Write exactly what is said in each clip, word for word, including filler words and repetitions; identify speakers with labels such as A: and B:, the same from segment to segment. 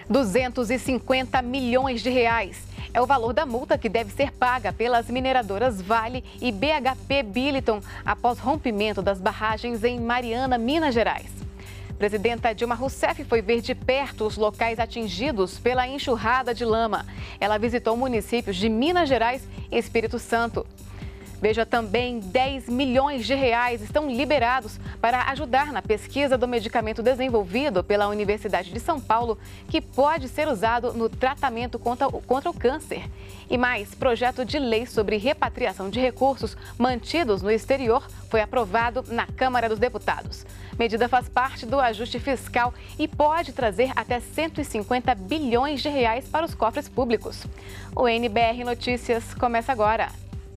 A: duzentos e cinquenta milhões de reais é o valor da multa que deve ser paga pelas mineradoras Vale e B H P Billiton após rompimento das barragens em Mariana, Minas Gerais. Presidenta Dilma Rousseff foi ver de perto os locais atingidos pela enxurrada de lama. Ela visitou municípios de Minas Gerais e Espírito Santo. Veja também, dez milhões de reais estão liberados para ajudar na pesquisa do medicamento desenvolvido pela Universidade de São Paulo, que pode ser usado no tratamento contra o, contra o câncer. E mais, projeto de lei sobre repatriação de recursos mantidos no exterior foi aprovado na Câmara dos Deputados. Medida faz parte do ajuste fiscal e pode trazer até cento e cinquenta bilhões de reais para os cofres públicos. O N B R Notícias começa agora.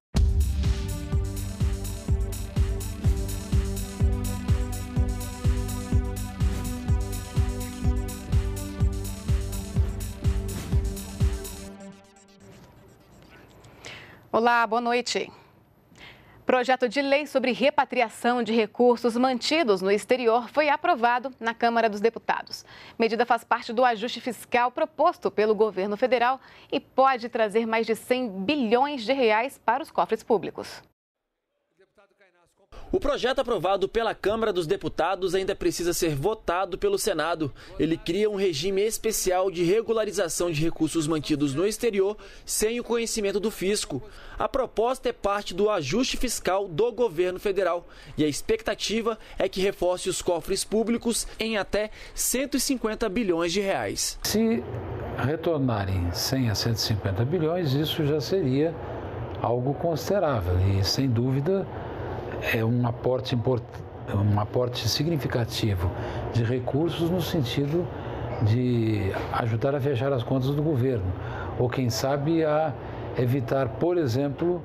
A: Olá, boa noite. Projeto de lei sobre repatriação de recursos mantidos no exterior foi aprovado na Câmara dos Deputados. Medida faz parte do ajuste fiscal proposto pelo governo federal e pode trazer mais de cem bilhões de reais para os cofres públicos.
B: O projeto aprovado pela Câmara dos Deputados ainda precisa ser votado pelo Senado. Ele cria um regime especial de regularização de recursos mantidos no exterior sem o conhecimento do fisco. A proposta é parte do ajuste fiscal do governo federal e a expectativa é que reforce os cofres públicos em até cento e cinquenta bilhões de reais.
C: Se retornarem cem a cento e cinquenta bilhões, isso já seria algo considerável e, sem dúvida, é um aporte, import... um aporte significativo de recursos no sentido de ajudar a fechar as contas do governo, ou quem sabe a evitar, por exemplo,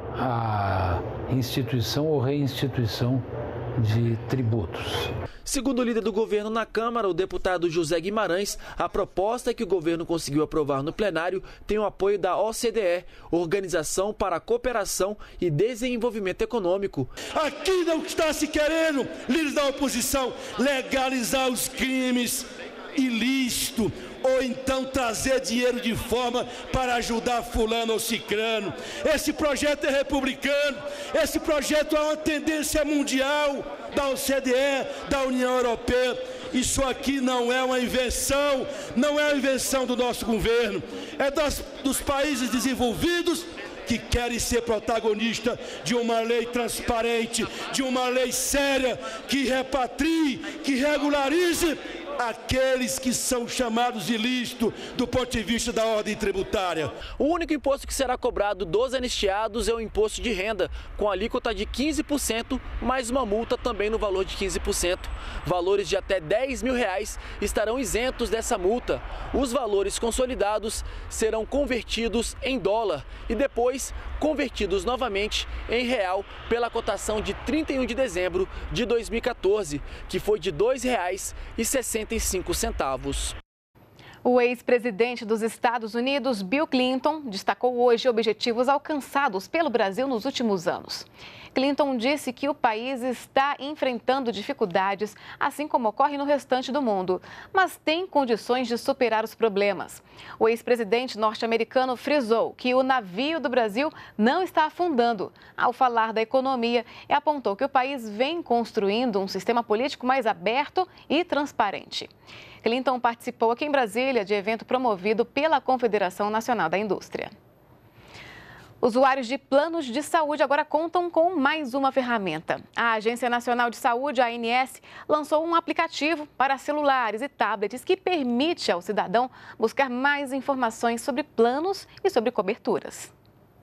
C: a instituição ou reinstituição de tributos.
B: Segundo o líder do governo na Câmara, o deputado José Guimarães, a proposta que o governo conseguiu aprovar no plenário tem o apoio da O C D E, Organização para a Cooperação e Desenvolvimento Econômico.
D: Aqui não está se querendo, líderes da oposição, legalizar os crimes ilícitos, ou então trazer dinheiro de forma para ajudar fulano ou cicrano. Esse projeto é republicano, esse projeto é uma tendência mundial da O C D E, da União Europeia. Isso aqui não é uma invenção, não é uma invenção do nosso governo, é das, dos países desenvolvidos que querem ser protagonista de uma lei transparente, de uma lei séria, que repatrie, que regularize aqueles que são chamados ilícitos do ponto de vista da ordem tributária.
B: O único imposto que será cobrado dos anistiados é o imposto de renda, com alíquota de quinze por cento, mais uma multa também no valor de quinze por cento. Valores de até dez mil reais estarão isentos dessa multa. Os valores consolidados serão convertidos em dólar e depois convertidos novamente em real pela cotação de trinta e um de dezembro de dois mil e quatorze, que foi de dois reais e sessenta e cinco centavos.
A: O ex-presidente dos Estados Unidos, Bill Clinton, destacou hoje objetivos alcançados pelo Brasil nos últimos anos. Clinton disse que o país está enfrentando dificuldades, assim como ocorre no restante do mundo, mas tem condições de superar os problemas. O ex-presidente norte-americano frisou que o navio do Brasil não está afundando. Ao falar da economia, apontou que o país vem construindo um sistema político mais aberto e transparente. Clinton participou aqui em Brasília de evento promovido pela Confederação Nacional da Indústria. Usuários de planos de saúde agora contam com mais uma ferramenta. A Agência Nacional de Saúde, a A N S, lançou um aplicativo para celulares e tablets que permite ao cidadão buscar mais informações sobre planos e sobre coberturas.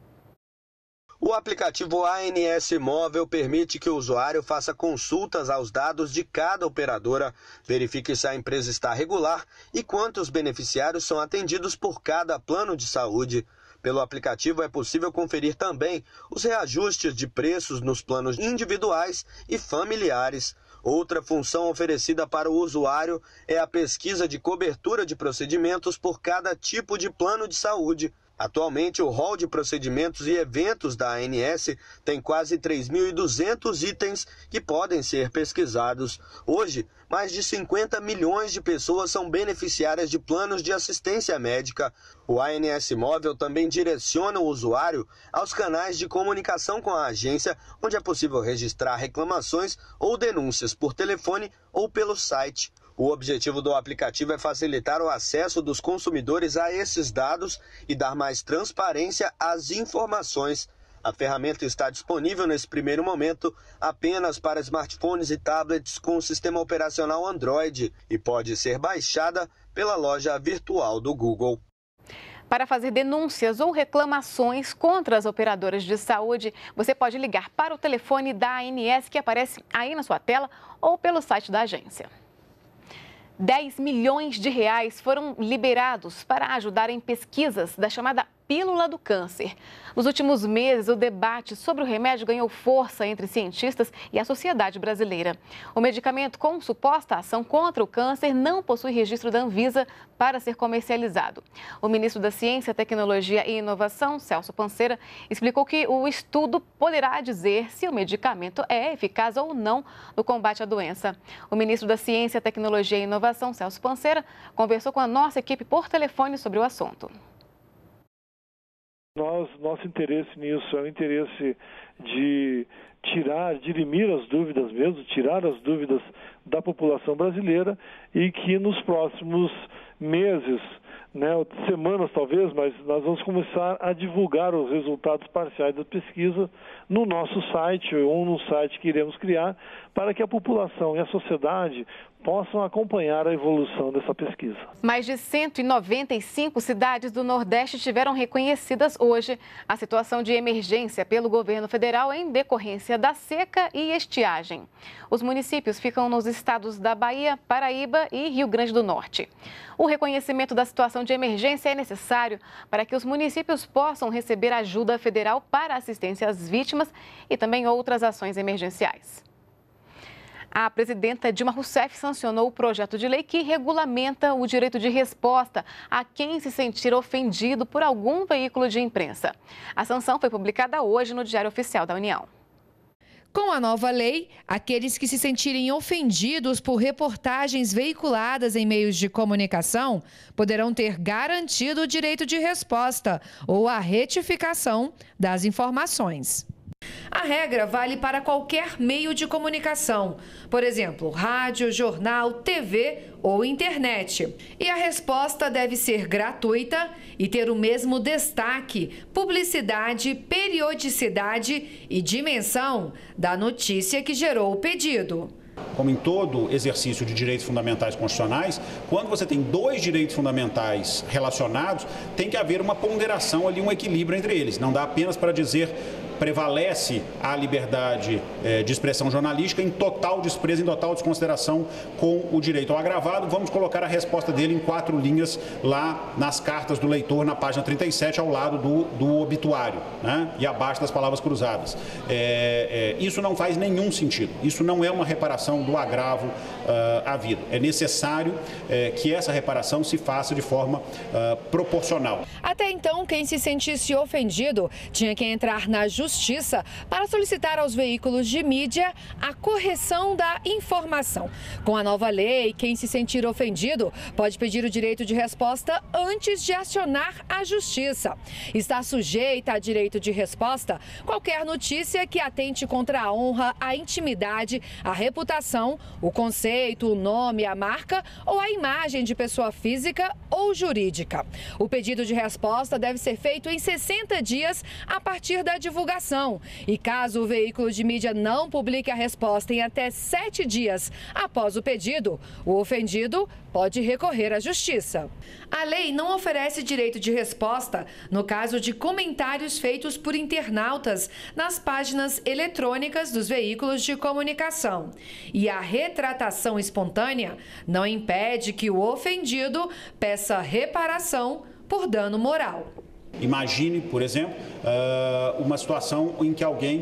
E: O aplicativo A N S Móvel permite que o usuário faça consultas aos dados de cada operadora, verifique se a empresa está regular e quantos beneficiários são atendidos por cada plano de saúde. Pelo aplicativo é possível conferir também os reajustes de preços nos planos individuais e familiares. Outra função oferecida para o usuário é a pesquisa de cobertura de procedimentos por cada tipo de plano de saúde. Atualmente, o rol de procedimentos e eventos da A N S tem quase três mil e duzentos itens que podem ser pesquisados. Hoje, mais de cinquenta milhões de pessoas são beneficiárias de planos de assistência médica. O A N S Móvel também direciona o usuário aos canais de comunicação com a agência, onde é possível registrar reclamações ou denúncias por telefone ou pelo site. O objetivo do aplicativo é facilitar o acesso dos consumidores a esses dados e dar mais transparência às informações. A ferramenta está disponível nesse primeiro momento apenas para smartphones e tablets com sistema operacional Android e pode ser baixada pela loja virtual do Google.
A: Para fazer denúncias ou reclamações contra as operadoras de saúde, você pode ligar para o telefone da A N S que aparece aí na sua tela ou pelo site da agência. dez milhões de reais foram liberados para ajudar em pesquisas da chamada pílula do câncer. Nos últimos meses, o debate sobre o remédio ganhou força entre cientistas e a sociedade brasileira. O medicamento com suposta ação contra o câncer não possui registro da Anvisa para ser comercializado. O ministro da Ciência, Tecnologia e Inovação, Celso Panceira, explicou que o estudo poderá dizer se o medicamento é eficaz ou não no combate à doença. O ministro da Ciência, Tecnologia e Inovação, Celso Panceira, conversou com a nossa equipe por telefone sobre o assunto.
F: Nós, nosso interesse nisso é o interesse de tirar, dirimir as dúvidas mesmo, tirar as dúvidas da população brasileira e que nos próximos meses, né, semanas talvez, mas nós vamos começar a divulgar os resultados parciais da pesquisa no nosso site ou no site que iremos criar para que a população e a sociedade possam acompanhar a evolução dessa pesquisa.
A: Mais de cento e noventa e cinco cidades do Nordeste tiveram reconhecidas hoje a situação de emergência pelo governo federal em decorrência da seca e estiagem. Os municípios ficam nos estados da Bahia, Paraíba e Rio Grande do Norte. O reconhecimento da situação de emergência é necessário para que os municípios possam receber ajuda federal para assistência às vítimas e também outras ações emergenciais. A presidenta Dilma Rousseff sancionou o projeto de lei que regulamenta o direito de resposta a quem se sentir ofendido por algum veículo de imprensa. A sanção foi publicada hoje no Diário Oficial da União.
G: Com a nova lei, aqueles que se sentirem ofendidos por reportagens veiculadas em meios de comunicação poderão ter garantido o direito de resposta ou a retificação das informações. A regra vale para qualquer meio de comunicação, por exemplo, rádio, jornal, T V ou internet. E a resposta deve ser gratuita e ter o mesmo destaque, publicidade, periodicidade e dimensão da notícia que gerou o pedido.
H: Como em todo exercício de direitos fundamentais constitucionais, quando você tem dois direitos fundamentais relacionados, tem que haver uma ponderação ali, um equilíbrio entre eles. Não dá apenas para dizer prevalece a liberdade eh, de expressão jornalística em total desprezo, em total desconsideração com o direito ao agravado. Vamos colocar a resposta dele em quatro linhas lá nas cartas do leitor, na página trinta e sete, ao lado do, do obituário, né? E abaixo das palavras cruzadas. É, é, isso não faz nenhum sentido. Isso não é uma reparação do agravo uh, havido. É necessário uh, que essa reparação se faça de forma uh, proporcional.
G: Até então, quem se sentisse ofendido tinha que entrar na justiça Justiça para solicitar aos veículos de mídia a correção da informação. Com a nova lei, quem se sentir ofendido pode pedir o direito de resposta antes de acionar a Justiça. Está sujeita a direito de resposta qualquer notícia que atente contra a honra, a intimidade, a reputação, o conceito, o nome, a marca ou a imagem de pessoa física ou jurídica. O pedido de resposta deve ser feito em sessenta dias a partir da divulgação. E caso o veículo de mídia não publique a resposta em até sete dias após o pedido, o ofendido pode recorrer à Justiça. A lei não oferece direito de resposta no caso de comentários feitos por internautas nas páginas eletrônicas dos veículos de comunicação. E a retratação espontânea não impede que o ofendido peça reparação por dano moral.
H: Imagine, por exemplo, uma situação em que alguém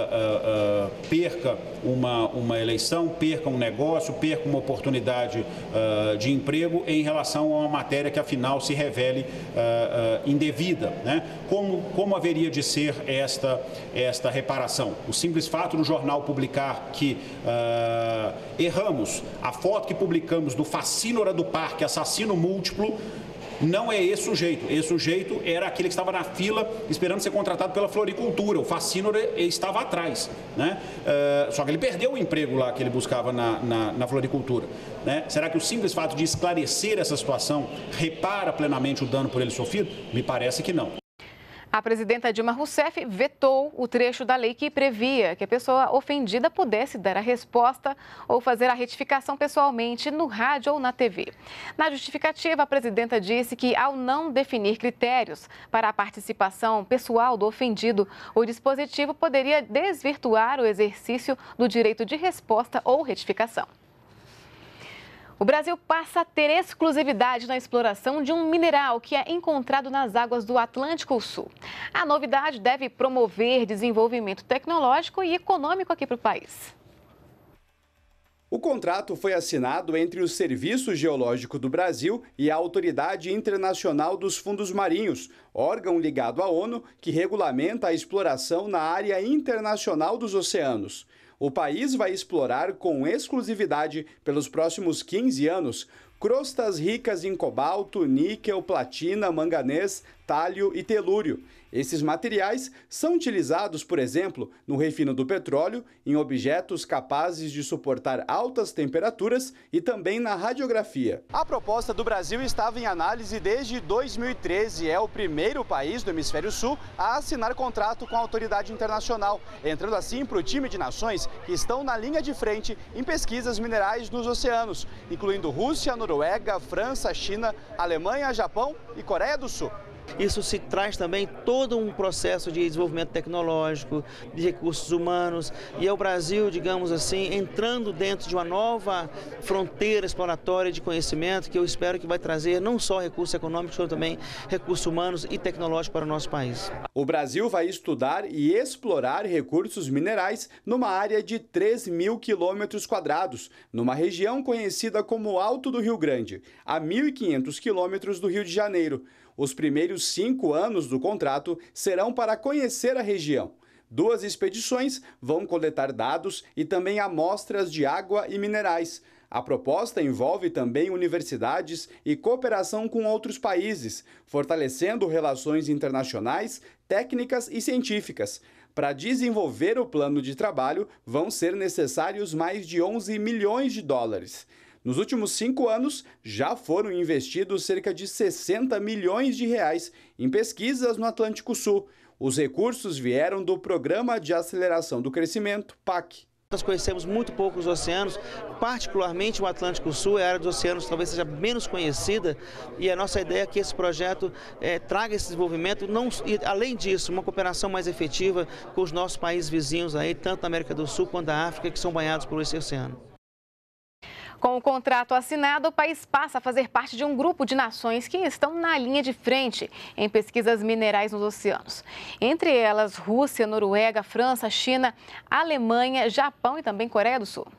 H: perca uma, uma eleição, perca um negócio, perca uma oportunidade de emprego em relação a uma matéria que, afinal, se revele indevida, né? Como, como haveria de ser esta, esta reparação? O simples fato do jornal publicar que uh, erramos, a foto que publicamos do Facínora do Parque, assassino múltiplo, não é esse sujeito. Esse sujeito era aquele que estava na fila esperando ser contratado pela floricultura. O Facínora estava atrás, né? Uh, só que ele perdeu o emprego lá que ele buscava na, na, na floricultura, né? Será que o simples fato de esclarecer essa situação repara plenamente o dano por ele sofrido? Me parece que não.
A: A presidenta Dilma Rousseff vetou o trecho da lei que previa que a pessoa ofendida pudesse dar a resposta ou fazer a retificação pessoalmente no rádio ou na T V. Na justificativa, a presidenta disse que, ao não definir critérios para a participação pessoal do ofendido, o dispositivo poderia desvirtuar o exercício do direito de resposta ou retificação. O Brasil passa a ter exclusividade na exploração de um mineral que é encontrado nas águas do Atlântico Sul. A novidade deve promover desenvolvimento tecnológico e econômico aqui para o país.
I: O contrato foi assinado entre o Serviço Geológico do Brasil e a Autoridade Internacional dos Fundos Marinhos, órgão ligado à ONU que regulamenta a exploração na área internacional dos oceanos. O país vai explorar com exclusividade, pelos próximos quinze anos, crostas ricas em cobalto, níquel, platina, manganês, tálio e telúrio. Esses materiais são utilizados, por exemplo, no refino do petróleo, em objetos capazes de suportar altas temperaturas e também na radiografia. A proposta do Brasil estava em análise desde dois mil e treze. É o primeiro país do Hemisfério Sul a assinar contrato com a autoridade internacional, entrando assim para o time de nações que estão na linha de frente em pesquisas minerais nos oceanos, incluindo Rússia, Noruega, França, China, Alemanha, Japão e Coreia do Sul.
J: Isso se traz também todo um processo de desenvolvimento tecnológico, de recursos humanos, e é o Brasil, digamos assim, entrando dentro de uma nova fronteira exploratória de conhecimento que eu espero que vai trazer não só recursos econômicos, como também recursos humanos e tecnológicos para o nosso país.
I: O Brasil vai estudar e explorar recursos minerais numa área de três mil quilômetros quadrados, numa região conhecida como Alto do Rio Grande, a mil e quinhentos quilômetros do Rio de Janeiro. Os primeiros cinco anos do contrato serão para conhecer a região. Duas expedições vão coletar dados e também amostras de água e minerais. A proposta envolve também universidades e cooperação com outros países, fortalecendo relações internacionais, técnicas e científicas. Para desenvolver o plano de trabalho, vão ser necessários mais de onze milhões de dólares. Nos últimos cinco anos, já foram investidos cerca de sessenta milhões de reais em pesquisas no Atlântico Sul. Os recursos vieram do Programa de Aceleração do Crescimento, PAC.
J: Nós conhecemos muito pouco os oceanos, particularmente o Atlântico Sul, é a área dos oceanos que talvez seja menos conhecida, e a nossa ideia é que esse projeto é, traga esse desenvolvimento, não, e, além disso, uma cooperação mais efetiva com os nossos países vizinhos, aí, tanto da América do Sul quanto da África, que são banhados por esse oceano.
A: Com o contrato assinado, o país passa a fazer parte de um grupo de nações que estão na linha de frente em pesquisas minerais nos oceanos. Entre elas, Rússia, Noruega, França, China, Alemanha, Japão e também Coreia do Sul.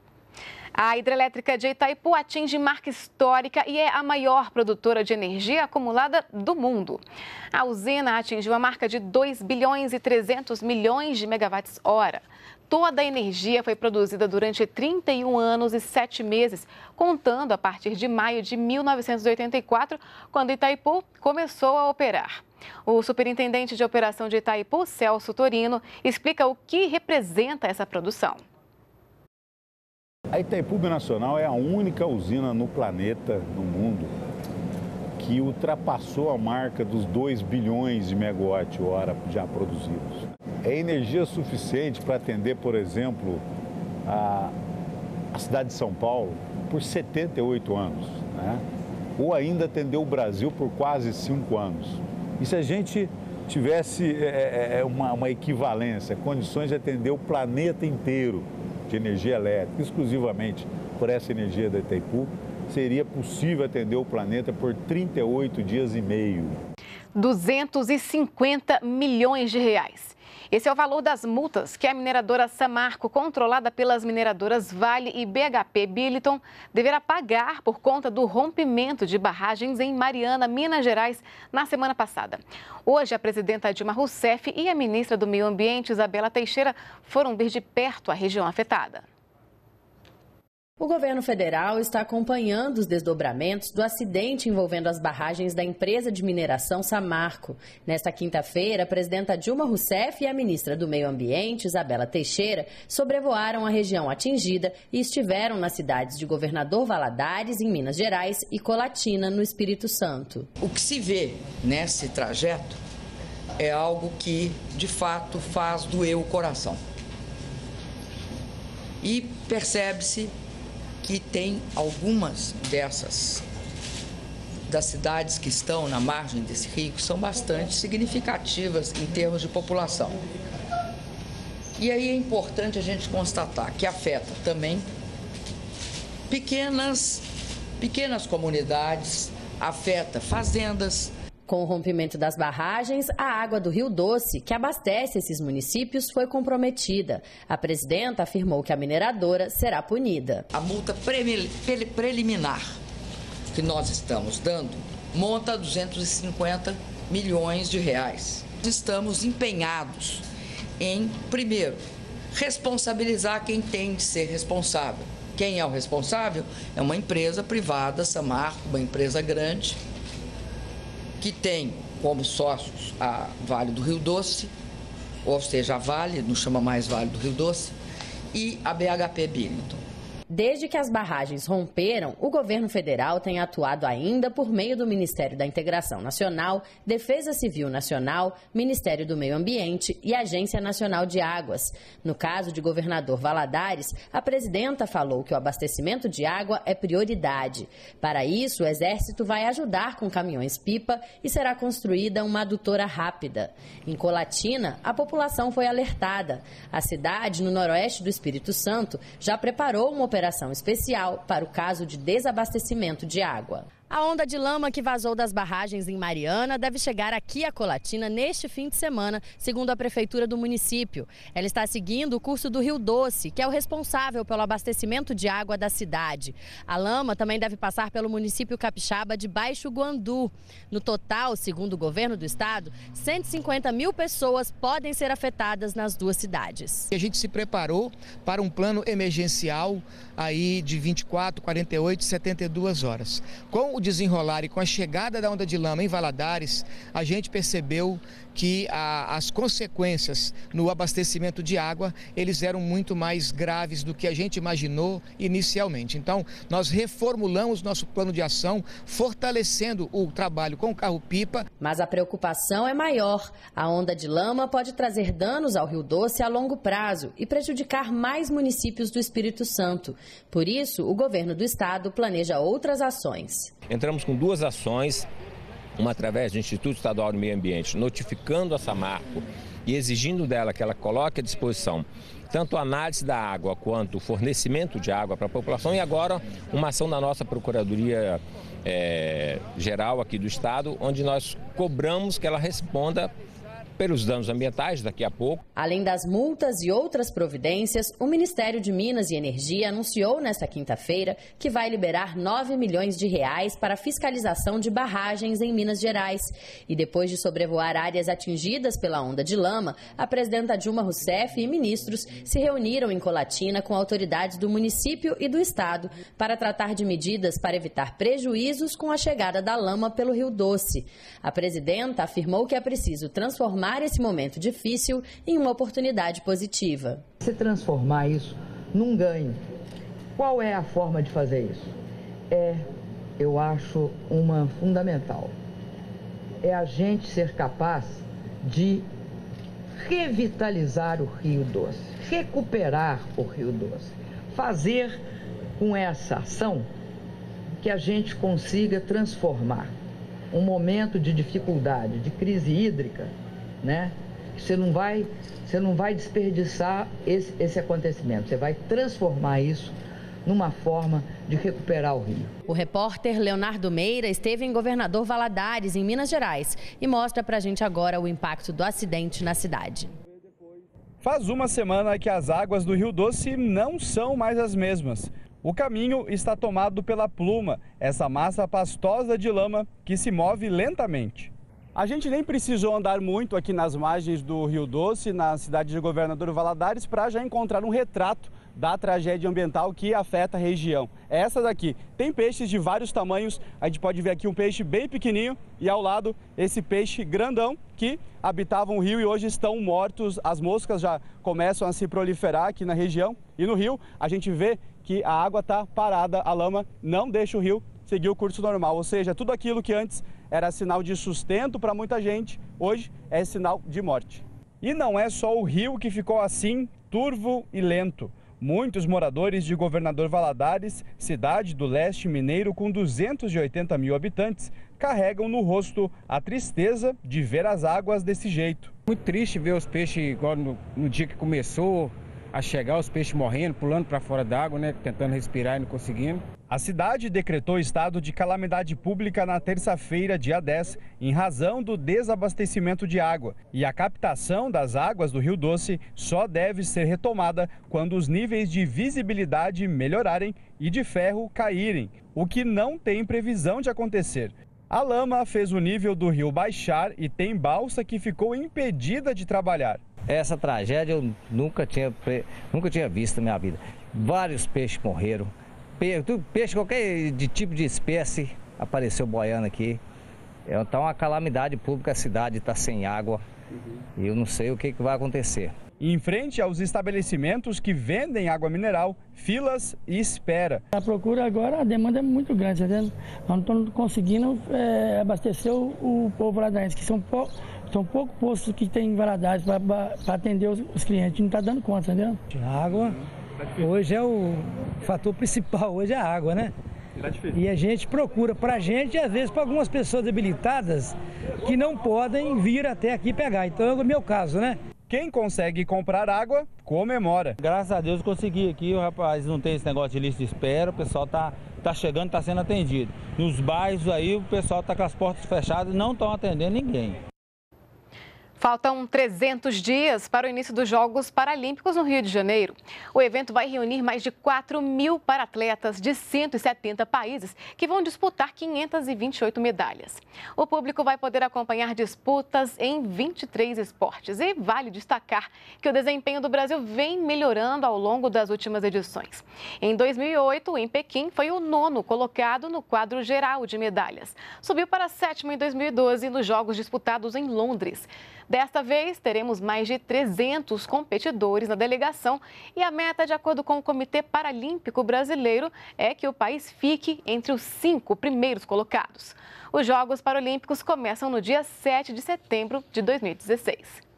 A: A hidrelétrica de Itaipu atinge marca histórica e é a maior produtora de energia acumulada do mundo. A usina atingiu a marca de dois bilhões e trezentos milhões de megawatts-hora. Toda a energia foi produzida durante trinta e um anos e sete meses, contando a partir de maio de mil novecentos e oitenta e quatro, quando Itaipu começou a operar. O superintendente de operação de Itaipu, Celso Torino, explica o que representa essa produção.
K: A Itaipu Binacional é a única usina no planeta, no mundo, que ultrapassou a marca dos dois bilhões de megawatt-hora já produzidos. É energia suficiente para atender, por exemplo, a, a cidade de São Paulo por setenta e oito anos, né? Ou ainda atender o Brasil por quase cinco anos. E se a gente tivesse é, é, uma, uma equivalência, condições de atender o planeta inteiro de energia elétrica, exclusivamente por essa energia da Itaipu, seria possível atender o planeta por trinta e oito dias e meio.
A: duzentos e cinquenta milhões de reais. Esse é o valor das multas que a mineradora Samarco, controlada pelas mineradoras Vale e B H P Billiton, deverá pagar por conta do rompimento de barragens em Mariana, Minas Gerais, na semana passada. Hoje, a presidenta Dilma Rousseff e a ministra do Meio Ambiente, Isabela Teixeira, foram ver de perto a região afetada.
L: O governo federal está acompanhando os desdobramentos do acidente envolvendo as barragens da empresa de mineração Samarco. Nesta quinta-feira, a presidenta Dilma Rousseff e a ministra do Meio Ambiente, Isabela Teixeira, sobrevoaram a região atingida e estiveram nas cidades de Governador Valadares, em Minas Gerais, e Colatina, no Espírito Santo.
M: O que se vê nesse trajeto é algo que, de fato, faz doer o coração. E percebe-se que tem algumas dessas, das cidades que estão na margem desse rio, que são bastante significativas em termos de população. E aí é importante a gente constatar que afeta também pequenas, pequenas comunidades, afeta fazendas.
L: Com o rompimento das barragens, a água do Rio Doce, que abastece esses municípios, foi comprometida. A presidenta afirmou que a mineradora será punida.
M: A multa preliminar que nós estamos dando monta duzentos e cinquenta milhões de reais. Estamos empenhados em, primeiro, responsabilizar quem tem de ser responsável. Quem é o responsável? É uma empresa privada, Samarco, uma empresa grande, que tem como sócios a Vale do Rio Doce, ou seja, a Vale, não chama mais Vale do Rio Doce, e a B H P Billiton.
L: Desde que as barragens romperam, o governo federal tem atuado ainda por meio do Ministério da Integração Nacional, Defesa Civil Nacional, Ministério do Meio Ambiente e Agência Nacional de Águas. No caso de Governador Valadares, a presidenta falou que o abastecimento de água é prioridade. Para isso, o Exército vai ajudar com caminhões-pipa e será construída uma adutora rápida. Em Colatina, a população foi alertada. A cidade, no noroeste do Espírito Santo, já preparou uma operação operação especial para o caso de desabastecimento de água. A onda de lama que vazou das barragens em Mariana deve chegar aqui a Colatina neste fim de semana, segundo a prefeitura do município. Ela está seguindo o curso do Rio Doce, que é o responsável pelo abastecimento de água da cidade. A lama também deve passar pelo município capixaba de Baixo Guandu. No total, segundo o governo do estado, cento e cinquenta mil pessoas podem ser afetadas nas duas cidades.
N: A gente se preparou para um plano emergencial aí de vinte e quatro, quarenta e oito, setenta e duas horas. Com o desenrolar e com a chegada da onda de lama em Valadares, a gente percebeu que a, as consequências no abastecimento de água, eles eram muito mais graves do que a gente imaginou inicialmente. Então, nós reformulamos nosso plano de ação, fortalecendo o trabalho com o carro-pipa.
L: Mas a preocupação é maior. A onda de lama pode trazer danos ao Rio Doce a longo prazo e prejudicar mais municípios do Espírito Santo. Por isso, o governo do estado planeja outras ações.
O: Entramos com duas ações, uma através do Instituto Estadual do Meio Ambiente, notificando a Samarco e exigindo dela que ela coloque à disposição tanto a análise da água quanto o fornecimento de água para a população, e agora uma ação da nossa Procuradoria é, Geral aqui do Estado, onde nós cobramos que ela responda pelos danos ambientais daqui a pouco.
L: Além das multas e outras providências, o Ministério de Minas e Energia anunciou nesta quinta-feira que vai liberar nove milhões de reais para a fiscalização de barragens em Minas Gerais. E depois de sobrevoar áreas atingidas pela onda de lama, a presidenta Dilma Rousseff e ministros se reuniram em Colatina com autoridades do município e do estado para tratar de medidas para evitar prejuízos com a chegada da lama pelo Rio Doce. A presidenta afirmou que é preciso transformar esse momento difícil em uma oportunidade positiva.
P: Se transformar isso num ganho, qual é a forma de fazer isso? É, eu acho, uma fundamental. É a gente ser capaz de revitalizar o Rio Doce, recuperar o Rio Doce, fazer com essa ação que a gente consiga transformar um momento de dificuldade, de crise hídrica, né? Você não vai, você não vai desperdiçar esse, esse acontecimento, você vai transformar isso numa forma de recuperar o rio.
L: O repórter Leonardo Meira esteve em Governador Valadares, em Minas Gerais, e mostra pra gente agora o impacto do acidente na cidade.
I: Faz uma semana que as águas do Rio Doce não são mais as mesmas. O caminho está tomado pela pluma, essa massa pastosa de lama que se move lentamente. A gente nem precisou andar muito aqui nas margens do Rio Doce, na cidade de Governador Valadares, para já encontrar um retrato da tragédia ambiental que afeta a região. É essa daqui. Tem peixes de vários tamanhos, a gente pode ver aqui um peixe bem pequenininho e ao lado esse peixe grandão que habitavam o rio e hoje estão mortos. As moscas já começam a se proliferar aqui na região e no rio a gente vê que a água está parada, a lama não deixa o rio seguir o curso normal, ou seja, tudo aquilo que antes era sinal de sustento para muita gente, hoje é sinal de morte. E não é só o rio que ficou assim, turvo e lento. Muitos moradores de Governador Valadares, cidade do leste mineiro com duzentos e oitenta mil habitantes, carregam no rosto a tristeza de ver as águas desse jeito.
Q: Muito triste ver os peixes igual no, no dia que começou a chegar, os peixes morrendo, pulando para fora d'água, né, tentando respirar e não conseguindo.
I: A cidade decretou estado de calamidade pública na terça-feira, dia dez, em razão do desabastecimento de água. E a captação das águas do Rio Doce só deve ser retomada quando os níveis de visibilidade melhorarem e de ferro caírem, o que não tem previsão de acontecer. A lama fez o nível do rio baixar e tem balsa que ficou impedida de trabalhar.
R: Essa tragédia eu nunca tinha, nunca tinha visto na minha vida. Vários peixes morreram. Peixe, qualquer de tipo de espécie apareceu boiando aqui. Então, uma calamidade pública, a cidade está sem água e eu não sei o que, que vai acontecer.
I: Em frente aos estabelecimentos que vendem água mineral, filas e espera.
S: A procura agora, a demanda é muito grande, entendeu? Nós não estamos conseguindo é, abastecer o, o povo valadarense, que são, pou, são poucos postos que tem em Valadares para atender os, os clientes, não está dando conta, entendeu?
T: A água hoje é o fator principal, hoje é a água, né? E a gente procura para a gente, às vezes para algumas pessoas debilitadas que não podem vir até aqui pegar. Então é o meu caso, né?
I: Quem consegue comprar água, comemora.
U: Graças a Deus consegui aqui, o rapaz não tem esse negócio de lista de espera, o pessoal tá, tá chegando, tá sendo atendido. Nos bairros aí o pessoal tá com as portas fechadas e não estão atendendo ninguém.
A: Faltam trezentos dias para o início dos Jogos Paralímpicos no Rio de Janeiro. O evento vai reunir mais de quatro mil paratletas de cento e setenta países que vão disputar quinhentas e vinte e oito medalhas. O público vai poder acompanhar disputas em vinte e três esportes. E vale destacar que o desempenho do Brasil vem melhorando ao longo das últimas edições. Em dois mil e oito, em Pequim, foi o nono colocado no quadro geral de medalhas. Subiu para sétimo em dois mil e doze nos Jogos disputados em Londres. Desta vez, teremos mais de trezentos competidores na delegação e a meta, de acordo com o Comitê Paralímpico Brasileiro, é que o país fique entre os cinco primeiros colocados. Os Jogos Paralímpicos começam no dia sete de setembro de dois mil e dezesseis.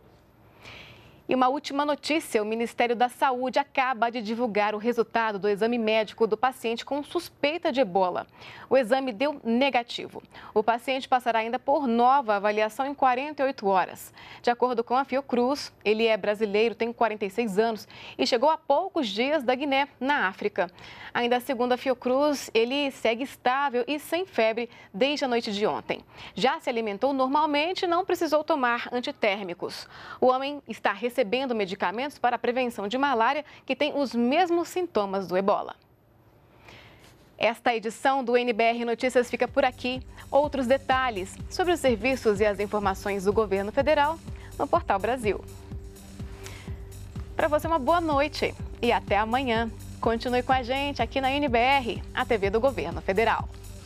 A: E uma última notícia, o Ministério da Saúde acaba de divulgar o resultado do exame médico do paciente com suspeita de ebola. O exame deu negativo. O paciente passará ainda por nova avaliação em quarenta e oito horas. De acordo com a Fiocruz, ele é brasileiro, tem quarenta e seis anos e chegou há poucos dias da Guiné, na África. Ainda segundo a Fiocruz, ele segue estável e sem febre desde a noite de ontem. Já se alimentou normalmente e não precisou tomar antitérmicos. O homem está recebendo recebendo medicamentos para a prevenção de malária que tem os mesmos sintomas do ebola. Esta edição do N B R Notícias fica por aqui. Outros detalhes sobre os serviços e as informações do governo federal no Portal Brasil. Para você, uma boa noite e até amanhã. Continue com a gente aqui na N B R, a T V do Governo Federal.